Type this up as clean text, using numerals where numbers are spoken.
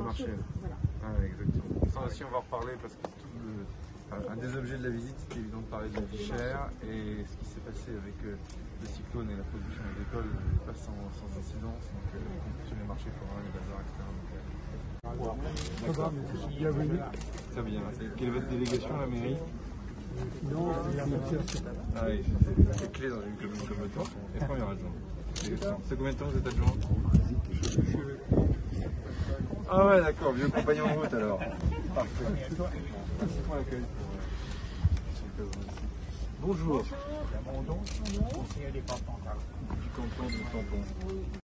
marché. Voilà. Ah, exactement. Ça aussi, on va en reparler parce que un des objets de la visite, c'était évidemment de parler de la vie chère et ce qui s'est passé avec le cyclone et la production agricole n'est pas sans incidence. Donc, sur les marchés forains, les bazars, etc. D'accord. Bienvenue. Très bien. Quelle est votre délégation à la mairie? Non, Ah oui, c'est clé dans une commune comme le temps. Et premier adjoint. C'est combien de temps vous êtes adjoint? Ah ouais, d'accord, vieux compagnon de route alors. Parfait. Merci pour l'accueil. Bonjour. Mon don, conseiller départemental. Du canton de Tampon.